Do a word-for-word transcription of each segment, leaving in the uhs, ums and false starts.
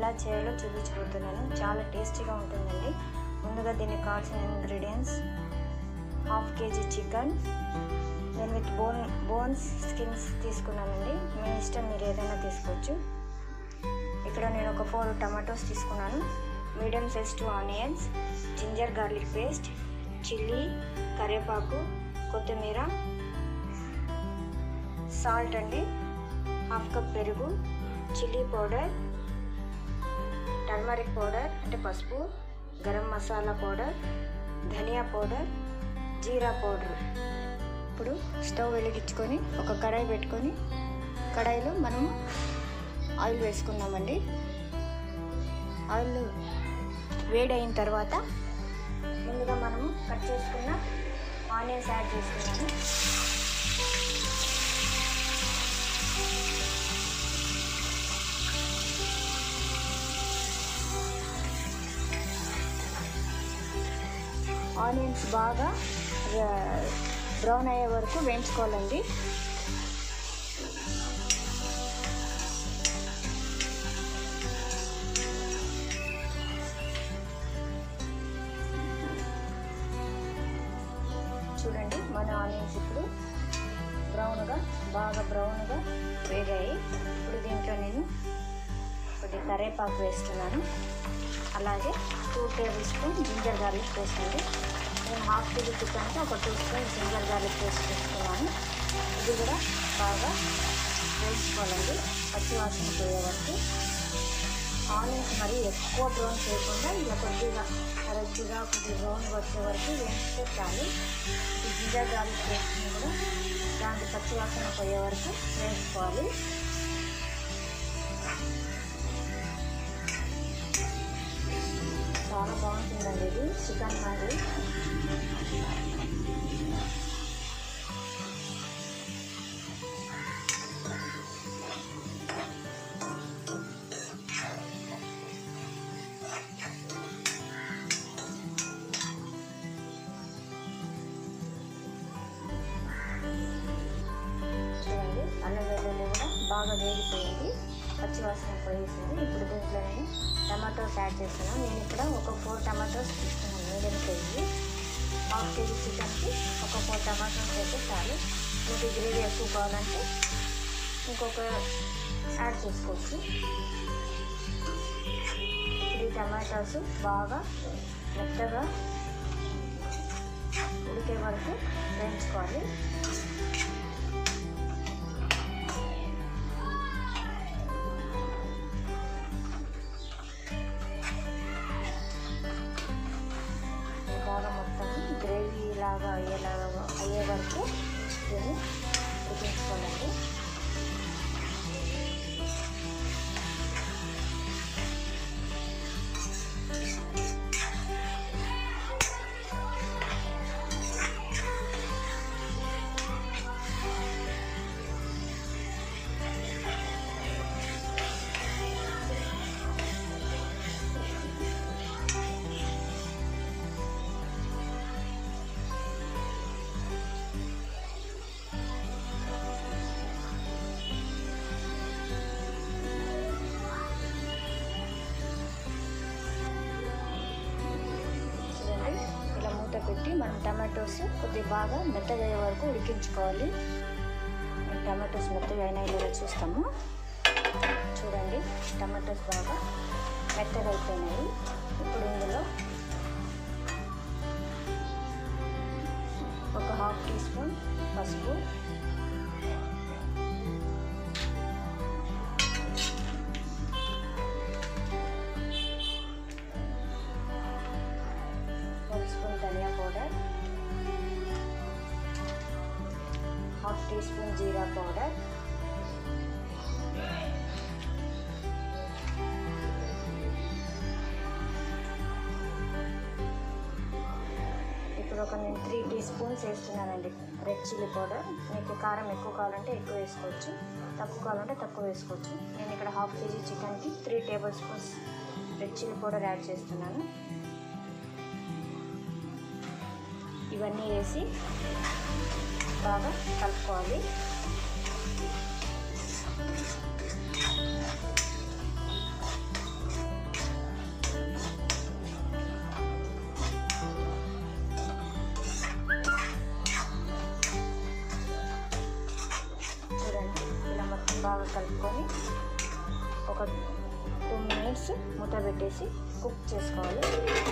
ఎలా చేయాలో చూపించబోతున్నాను. చాలా టేస్టీగా ఉంటుందండి. ముందుగా దీనికి కావాల్సిన ఇంగ్రీడియంట్స్: హాఫ్ కేజీ చికెన్, నేను విత్ బోన్ బోన్స్ స్కిన్స్ తీసుకున్నానండి. మీ ఇష్టం, మీరు ఏదైనా తీసుకోవచ్చు. ఇక్కడ నేను ఒక ఫోర్ టమాటోస్ తీసుకున్నాను, medium size two onions, ginger garlic paste, chilli, కరివేపాకు, కొత్తిమీర, సాల్ట్ అండి, హాఫ్ కప్ పెరుగు, చిల్లీ పౌడర్, టర్మరిక్ పౌడర్ అంటే పసుపు, గరం మసాలా పౌడర్, ధనియా పౌడర్, జీరా పౌడర్. ఇప్పుడు స్టవ్ వెలిగించుకొని ఒక కడాయి పెట్టుకొని కడాయిలో మనము ఆయిల్ వేసుకున్నామండి. ఆయిల్ వేడైన తర్వాత ముందుగా మనము కట్ చేసుకున్న ఆనియన్స్ యాడ్ చేసుకున్నాము. ఆనియన్స్ బాగా బ్రౌన్ అయ్యే వరకు వేయించుకోవాలండి. చూడండి, మన ఆనియన్స్ ఇప్పుడు బ్రౌన్గా బాగా బ్రౌన్గా వేగాయి. ఇప్పుడు దీంట్లో నేను కొద్దిగా కరివేపాకు వేస్తున్నాను. అలాగే two tablespoon ginger garlic paste అండి. నేను హాఫ్ కేజీ చికెన్కి ఒక two spoon ginger garlic paste వేసుకున్నాను. ఇది కూడా బాగా వేసుకోవాలండి, పచ్చి వాసన పోయే వరకు. ఆనియన్స్ మరి ఎక్కువ బ్రౌన్ చేయకుండా ఇలా కొద్దిగా రెడ్గా కొద్దిగా బ్రౌన్ వచ్చే వరకు వేస్తే చాలు. ఈ జింజర్ గార్లిక్ పేస్ట్ని కూడా దాంట్లో పచ్చి వాసన పోయే వరకు వేసుకోవాలి. చాలా బాగుంటుందండి ఇది చికెన్ మరి. చూడండి, అల్లం వెల్లుల్లి కూడా బాగా వేగిపోయింది, పచ్చివాసన పోయేసింది. ఇప్పుడు దీంట్లో నేను టమాటోస్ యాడ్ చేస్తున్నాను. నేను ఇక్కడ ఒక ఫోర్ టమాటోస్ తీసుకున్నాను, మీడియం కేజీ. హాఫ్ కేజీ చికెన్కి ఒక ఫోర్ టమాటోస్ అయితే చాలు. మీకు గ్రేవీ ఎక్కువ కావాలంటే ఇంకొక యాడ్ చేసుకోవచ్చు. ఈ టమాటోస్ బాగా మెత్తగా ఉడికే వరకు వేయించుకోవాలి. బాగా మొత్తం గ్రేవీ లాగా అయ్యేలాగా అయ్యే వరకు దీన్ని ఉడికించుకోవాలండి. పెట్టి మనం టమాటోస్ కొద్దిగా బాగా మెత్తగా అయ్యే వరకు ఉడికించుకోవాలి. టమాటోస్ మెత్తగా అయినా లేదా చూస్తాము. చూడండి, టమాటోస్ బాగా మెత్తగా అయిపోయినాయి. ఇప్పుడు ఇందులో ఒక హాఫ్ టీ స్పూన్ పసుపు, ధనియా పౌడర్, హాఫ్ టీ స్పూన్ జీరా పౌడర్, ఇప్పుడు ఒక నేను త్రీ టీ స్పూన్స్ వేస్తున్నానండి రెడ్ చిల్లీ పౌడర్. మీకు కారం ఎక్కువ కావాలంటే ఎక్కువ వేసుకోవచ్చు, తక్కువ కావాలంటే తక్కువ వేసుకోవచ్చు. నేను ఇక్కడ హాఫ్ కేజీ చికెన్కి three tablespoons red chilli powder add చేస్తున్నాను. ఇవన్నీ వేసి బాగా కలుపుకోవాలి. బాగా కలుపుకొని ఒక టూ మినిట్స్ మూత పెట్టేసి కుక్ చేసుకోవాలి.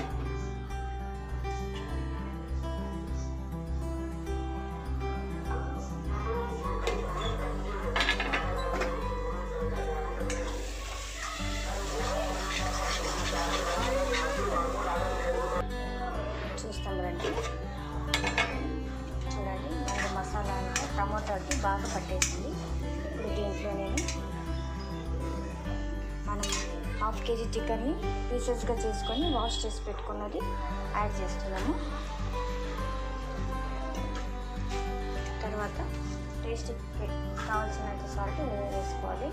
చూస్తాం రండి, చూడండి మన మసాలా అంతా టమోటాకి బాగా పట్టేసింది. ఇప్పుడు దీంట్లో నేను మనం హాఫ్ కేజీ చికెన్ని పీసెస్గా చేసుకొని వాష్ చేసి పెట్టుకున్నది యాడ్ చేస్తున్నాము. తర్వాత టేస్ట్కి కావాల్సినంత సాల్ట్ వేసుకోవాలి.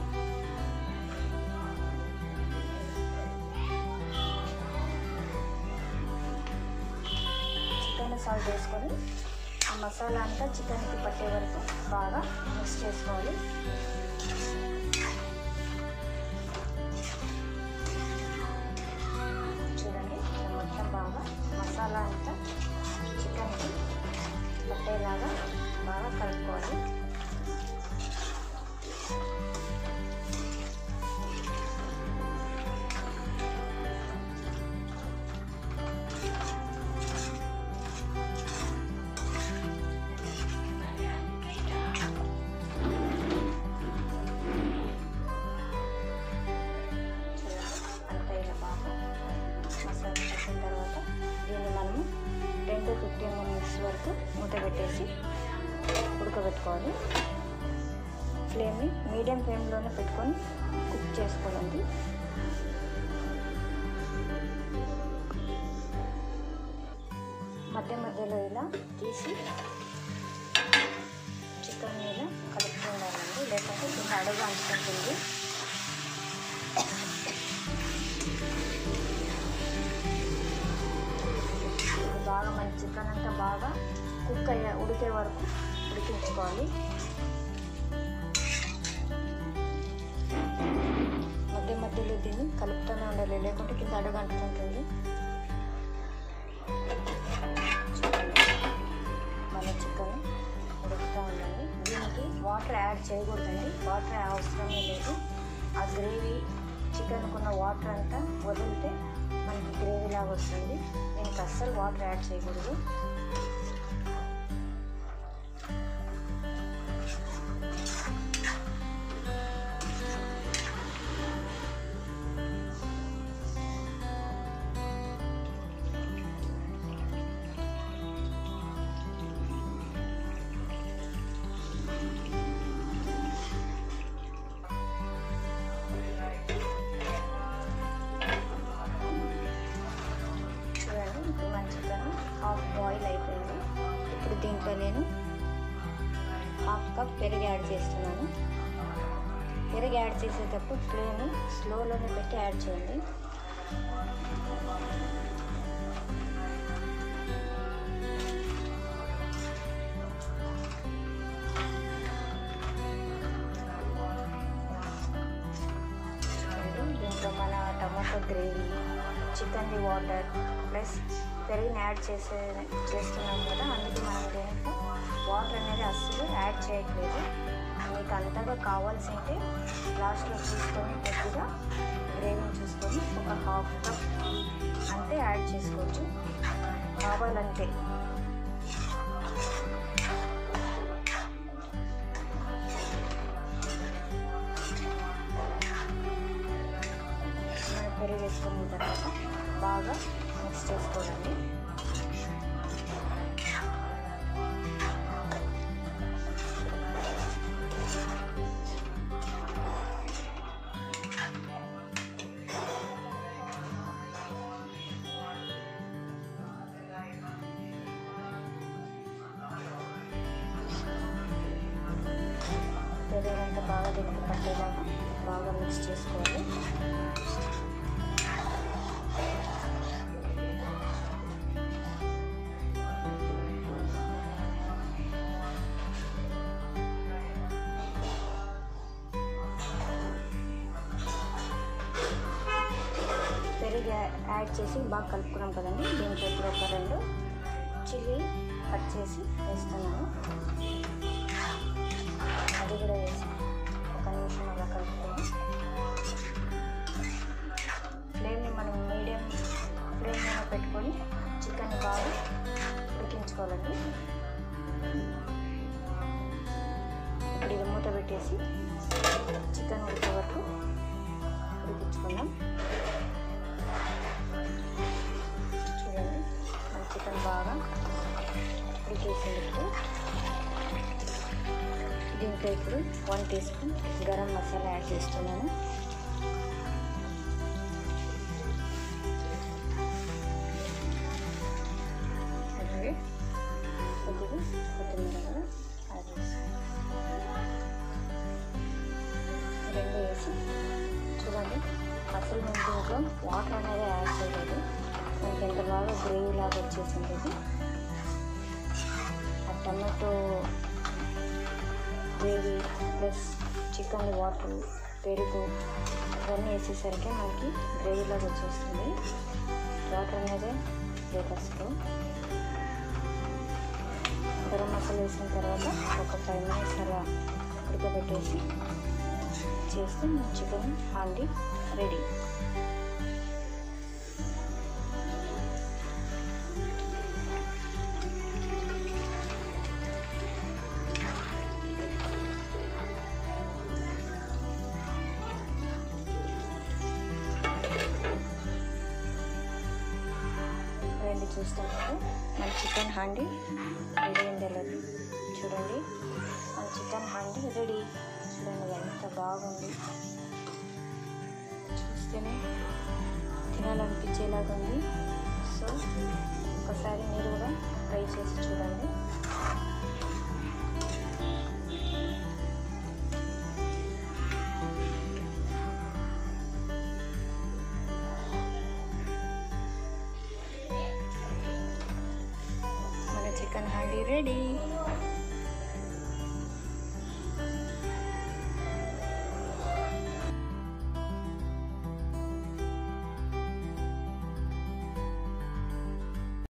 చికెన్ సాల్ట్ వేసుకొని ఆ మసాలా అంతా చికెన్కి పట్టే వరకు బాగా మిక్స్ చేసుకోవాలి. చూడండి మొత్తం బాగా మసాలా అంతా చికెన్కి పట్టేలాగా బాగా కలుపుకోవాలి. టెన్ టు ఫిఫ్టీన్ మినిట్స్ వరకు మూత పెట్టేసి ఉడకబెట్టుకోవాలి. ఫ్లేమ్ని మీడియం ఫ్లేమ్లోనే పెట్టుకొని కుక్ చేసుకోవాలి. మధ్య మధ్యలో ఇలా తీసి చికెన్ మీద కలుపుతూ ఉండాలండి, లేకపోతే కింద అడుగు అంటుకుంటుంది. బాగా మన చికెన్ అంతా బాగా కుక్ అయ్యే ఉడికే వరకు ఉడికించుకోవాలి. మధ్య మధ్యలో దీన్ని కలుపుతూనే ఉండాలి, లేకుంటే కింద అడుగు అంటుకుంటుంది. మన చికెన్ ఉడుకుతూ ఉండాలి. దీనికి వాటర్ యాడ్ చేయకూడదండి, వాటర్ అవసరమే లేదు. ఆ గ్రేవీ చికెన్కున్న వాటర్ అంతా వదిలితే మనకి గ్రేవీ లాగా వస్తుంది. దీనికి అస్సలు వాటర్ యాడ్ చేయకూడదు. హాఫ్ బాయిల్ అయిపోయింది. ఇప్పుడు దీంట్లో నేను హాఫ్ కప్ పెరుగు యాడ్ చేస్తున్నాను. పెరుగు యాడ్ చేసేటప్పుడు ఫ్లేమ్ని స్లోలోనే పెట్టి యాడ్ చేయండి. దీంట్లో మన టమాటో గ్రేవీ, చికెన్ది వాటర్ ప్లస్ పెరుగుని యాడ్ చేసే చేస్తున్నాం కదా, అందుకే మనం దీంట్లో వాటర్ అనేది అస్సలు యాడ్ చేయట్లేదు. మీకు అంతగా కావాల్సి అయితే లాస్ట్లో చూసుకొని కొద్దిగా గ్రేవీని చూసుకొని ఒక హాఫ్ కప్ అంతే యాడ్ చేసుకోవచ్చు, కావాలంటే. మన పెరుగు వేసుకున్న తర్వాత బాగా మిక్స్ చేసుకోవాలండి. పెరుగు అంతా బాగా దీనికి పట్టేలాగా బాగా మిక్స్ చేసుకోవాలి. పెరుగు యాడ్ చేసి బాగా కలుపుకున్నాం కదండి. దీంట్లో ఇప్పుడు ఒక రెండు చిల్లీ కట్ చేసి వేస్తున్నాను. అది కూడా వేసి ఒక నిమిషం అలా కలుపుకొని ఫ్లేమ్ని మనం మీడియం ఫ్లేమ్ మీద పెట్టుకొని చికెన్ బాగా ఉడికించుకోవాలండి. ఇప్పుడు ఇది మూత పెట్టేసి చికెన్ ఉడికే వరకు ఉడికించుకుందాం. చూడండి మన చికెన్ బాగా ఉడికేసింది. ఇప్పుడు దీంట్లో ఇప్పుడు one teaspoon garam masala add చేస్తున్నాను. అలాగే కొద్దిగా కొత్తిమీర కూడా యాడ్ చేస్తాను. రెండు వేసి చూడండి, అసలు మేము దీంట్లో వాటర్ అనేది యాడ్ చేయలేదు. మనకి ఎంత బాగా గ్రేవీ లాగా వచ్చేసింది. ఇది ఆ tomato gravy plus chicken water పెరుగు ఇవన్నీ వేసేసరికి మనకి గ్రేవీలాగా వచ్చేస్తుంది. వాటర్ అనేది లేదు అసలు. గరం మసాలా వేసిన తర్వాత ఒక ఫైవ్ మినిట్స్ అలా ఉడకబెట్టేసి చేస్తే చికెన్ హాండీ రెడీ. రండి చూస్తాం కదా మన చికెన్ హాండీ రెడీ అయింది. లేదు చూడండి, మన చికెన్ హాండీ రెడీ. చూడండి ఎంత బాగుంది, చూస్తేనే తినాలనిపించేలాగా ఉంది. సో ఒకసారి మీరు కూడా ట్రై చేసి చూడండి. మన చికెన్ హాండీ రెడీ.